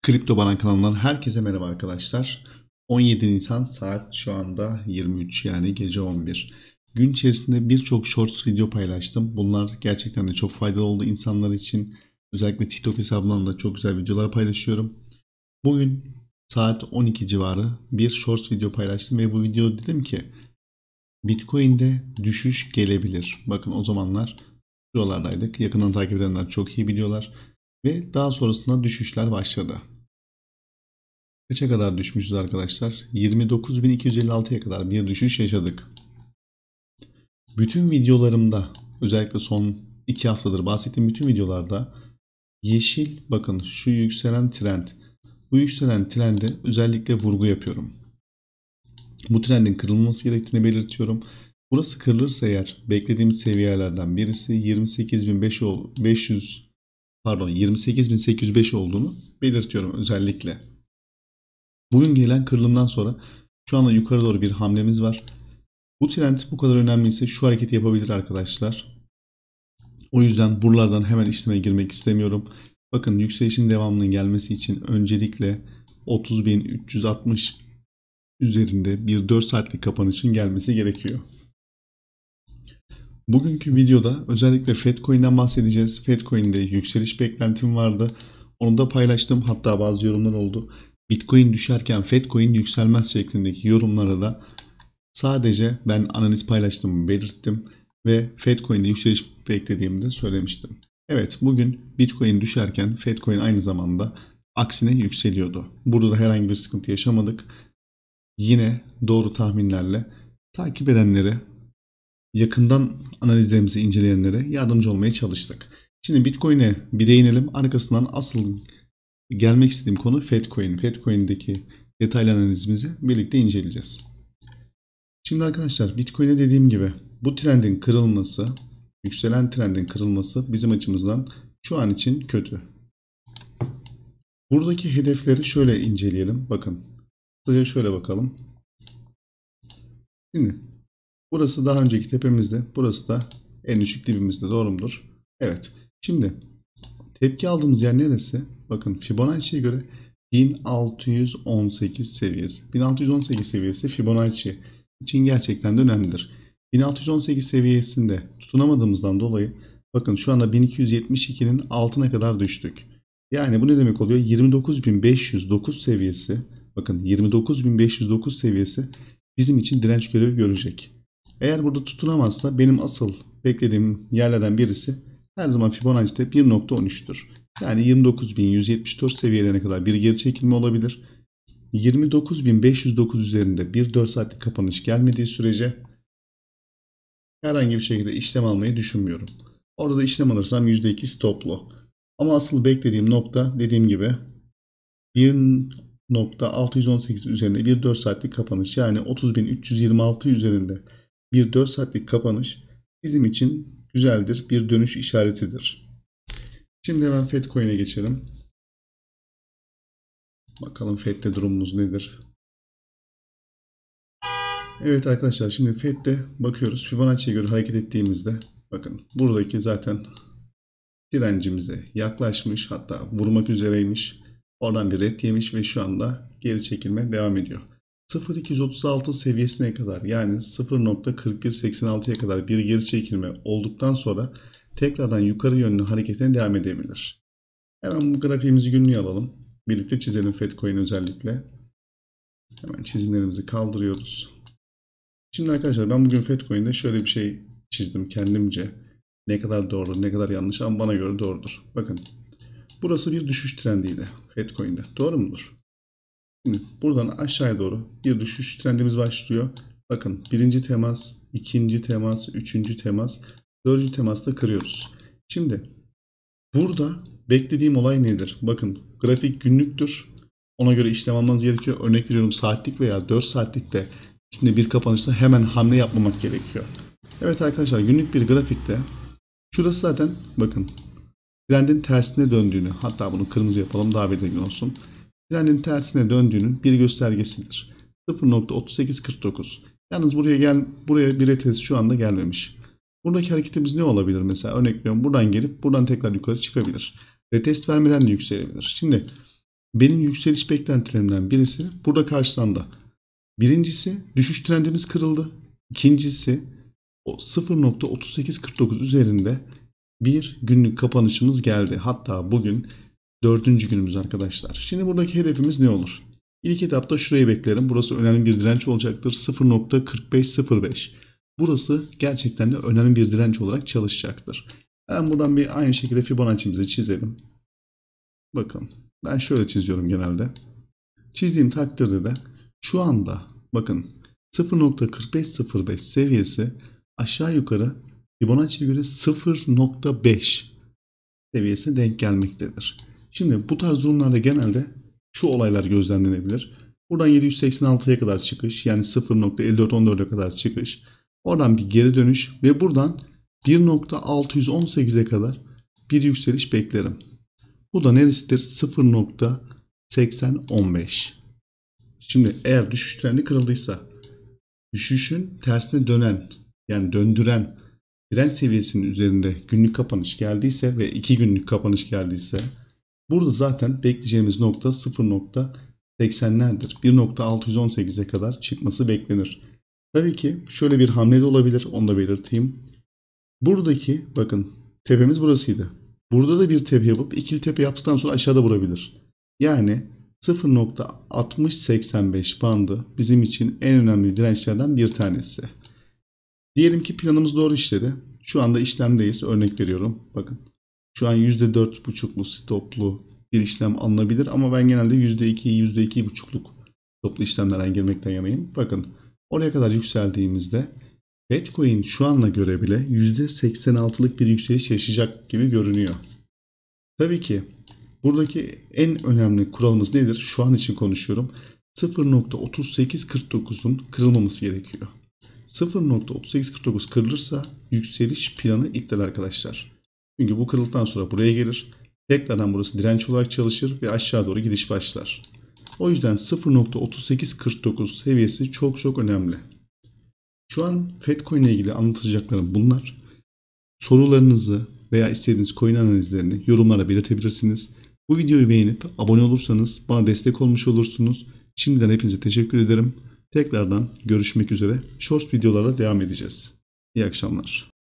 Kripto Baran kanalından herkese merhaba arkadaşlar. 17 Nisan saat şu anda 23 yani gece 11. Gün içerisinde birçok shorts video paylaştım. Bunlar gerçekten de çok faydalı oldu insanlar için. Özellikle TikTok hesabımdan da çok güzel videolar paylaşıyorum. Bugün saat 12 civarı bir shorts video paylaştım ve bu videoda dedim ki Bitcoin'de düşüş gelebilir. Bakın o zamanlar şuralardaydık. Yakından takip edenler çok iyi biliyorlar. Ve daha sonrasında düşüşler başladı. Kaça kadar düşmüşüz arkadaşlar? 29.256'ya kadar bir düşüş yaşadık. Bütün videolarımda, özellikle son 2 haftadır bahsettiğim bütün videolarda yeşil, bakın şu yükselen trend. Bu yükselen trende özellikle vurgu yapıyorum. Bu trendin kırılması gerektiğini belirtiyorum. Burası kırılırsa eğer beklediğimiz seviyelerden birisi 28.805 olduğunu belirtiyorum özellikle. Bugün gelen kırılımdan sonra şu anda yukarı doğru bir hamlemiz var. Bu trend bu kadar önemliyse şu hareketi yapabilir arkadaşlar. O yüzden buralardan hemen işleme girmek istemiyorum. Bakın yükselişin devamının gelmesi için öncelikle 30.360 üzerinde bir 4 saatlik kapanışın gelmesi gerekiyor. Bugünkü videoda özellikle Fedcoin'den bahsedeceğiz. Fedcoin'de yükseliş beklentim vardı. Onu da paylaştım. Hatta bazı yorumlar oldu. Bitcoin düşerken Fedcoin yükselmez şeklindeki yorumlara da sadece ben analiz paylaştığımı belirttim ve Fedcoin'de yükseliş beklediğimi de söylemiştim. Evet, bugün Bitcoin düşerken Fedcoin aynı zamanda aksine yükseliyordu. Burada da herhangi bir sıkıntı yaşamadık. Yine doğru tahminlerle takip edenlere, yakından analizlerimizi inceleyenlere yardımcı olmaya çalıştık. Şimdi Bitcoin'e bir değinelim. Arkasından asıl gelmek istediğim konu Fedcoin. Fedcoin'deki detaylı analizimizi birlikte inceleyeceğiz. Şimdi arkadaşlar Bitcoin'e dediğim gibi bu trendin kırılması, yükselen trendin kırılması bizim açımızdan şu an için kötü. Buradaki hedefleri şöyle inceleyelim. Bakın. Kısaca şöyle bakalım. Şimdi burası daha önceki tepemizde. Burası da en düşük dibimizde. Doğru mudur? Evet. Şimdi tepki aldığımız yer neresi? Bakın Fibonacci'ye göre 1618 seviyesi. 1618 seviyesi Fibonacci için gerçekten de önemlidir. 1618 seviyesinde tutunamadığımızdan dolayı bakın şu anda 1272'nin altına kadar düştük. Yani bu ne demek oluyor? 29.509 seviyesi, bakın 29.509 seviyesi bizim için direnç görevi görecek. Eğer burada tutunamazsa benim asıl beklediğim yerlerden birisi her zaman Fibonacci'de 1.13'tür. Yani 29.174 seviyelerine kadar bir geri çekilme olabilir. 29.509 üzerinde bir 4 saatlik kapanış gelmediği sürece herhangi bir şekilde işlem almayı düşünmüyorum. Orada da işlem alırsam %2 stoplu. Ama asıl beklediğim nokta dediğim gibi 1.618 üzerinde bir 4 saatlik kapanış, yani 30.326 üzerinde bir 4 saatlik kapanış bizim için güzeldir, bir dönüş işaretidir. Şimdi hemen Fedcoin'e geçelim. Bakalım Fed'de durumumuz nedir? Evet arkadaşlar, şimdi Fed'de bakıyoruz. Fibonacci'ye göre hareket ettiğimizde bakın buradaki zaten direncimize yaklaşmış, hatta vurmak üzereymiş. Oradan bir ret yemiş ve şu anda geri çekilme devam ediyor. 0.236 seviyesine kadar, yani 0.4186'ya kadar bir geri çekilme olduktan sonra tekrardan yukarı yönlü hareketine devam edebilir. Hemen bu grafiğimizi günlüğe alalım. Birlikte çizelim Fedcoin özellikle. Hemen çizimlerimizi kaldırıyoruz. Şimdi arkadaşlar ben bugün Fedcoin'de şöyle bir şey çizdim kendimce. Ne kadar doğru, ne kadar yanlış ama bana göre doğrudur. Bakın burası bir düşüş trendiydi Fedcoin'de. Doğru mudur? Şimdi buradan aşağıya doğru bir düşüş trendimiz başlıyor. Bakın birinci temas, ikinci temas, üçüncü temas, dördüncü temasta kırıyoruz. Şimdi burada beklediğim olay nedir? Bakın grafik günlüktür. Ona göre işlem almanız gerekiyor. Örnek veriyorum, saatlik veya 4 saatlik de üstünde bir kapanışta hemen hamle yapmamak gerekiyor. Evet arkadaşlar, günlük bir grafikte şurası zaten bakın trendin tersine döndüğünü, hatta bunu kırmızı yapalım daha belirgin olsun. Trendin tersine döndüğünün bir göstergesidir. 0.3849. Yalnız buraya bir retest şu anda gelmemiş. Buradaki hareketimiz ne olabilir mesela? Örnek veriyorum, buradan gelip buradan tekrar yukarı çıkabilir. Retest vermeden de yükselebilir. Şimdi benim yükseliş beklentilerimden birisi burada karşılandı. Birincisi düşüş trendimiz kırıldı. İkincisi o 0.3849 üzerinde bir günlük kapanışımız geldi. Hatta bugün 4. günümüz arkadaşlar. Şimdi buradaki hedefimiz ne olur? İlk etapta şurayı beklerim. Burası önemli bir direnç olacaktır. 0.4505. Burası gerçekten de önemli bir direnç olarak çalışacaktır. Ben buradan bir aynı şekilde Fibonacci'mizi çizelim. Bakın ben şöyle çiziyorum genelde. Çizdiğim takdirde de şu anda bakın 0.4505 seviyesi aşağı yukarı Fibonacci'ye göre 0.5 seviyesine denk gelmektedir. Şimdi bu tarz durumlarda genelde şu olaylar gözlemlenebilir. Buradan 786'ya kadar çıkış, yani 0.5414'e kadar çıkış. Oradan bir geri dönüş ve buradan 1.618'e kadar bir yükseliş beklerim. Bu da neresidir? 0.8015. Şimdi eğer düşüş trendi kırıldıysa, düşüşün tersine dönen, yani döndüren direnç seviyesinin üzerinde günlük kapanış geldiyse ve 2 günlük kapanış geldiyse, burada zaten bekleyeceğimiz nokta 0.80'lerdir. 1.618'e kadar çıkması beklenir. Tabii ki şöyle bir hamle de olabilir, onu da belirteyim. Buradaki bakın tepemiz burasıydı. Burada da bir tepe yapıp ikili tepe yaptıktan sonra aşağıda vurabilir. Yani 0.6085 bandı bizim için en önemli dirençlerden bir tanesi. Diyelim ki planımız doğru işledi. Şu anda işlemdeyiz. Örnek veriyorum. Bakın. Şu an %4,5'lu stoplu bir işlem alınabilir ama ben genelde %2, %2,5'luk stoplu işlemlerden girmekten yanayım. Bakın oraya kadar yükseldiğimizde Bitcoin şu anla göre bile %86'lık bir yükseliş yaşayacak gibi görünüyor. Tabii ki buradaki en önemli kuralımız nedir? Şu an için konuşuyorum. 0.3849'un kırılmaması gerekiyor. 0.3849 kırılırsa yükseliş planı iptal arkadaşlar. Çünkü bu kırıldıktan sonra buraya gelir. Tekrardan burası direnç olarak çalışır ve aşağı doğru gidiş başlar. O yüzden 0.3849 seviyesi çok önemli. Şu an Fedcoin ile ilgili anlatacaklarım bunlar. Sorularınızı veya istediğiniz coin analizlerini yorumlara belirtebilirsiniz. Bu videoyu beğenip abone olursanız bana destek olmuş olursunuz. Şimdiden hepinize teşekkür ederim. Tekrardan görüşmek üzere. Short videolarla devam edeceğiz. İyi akşamlar.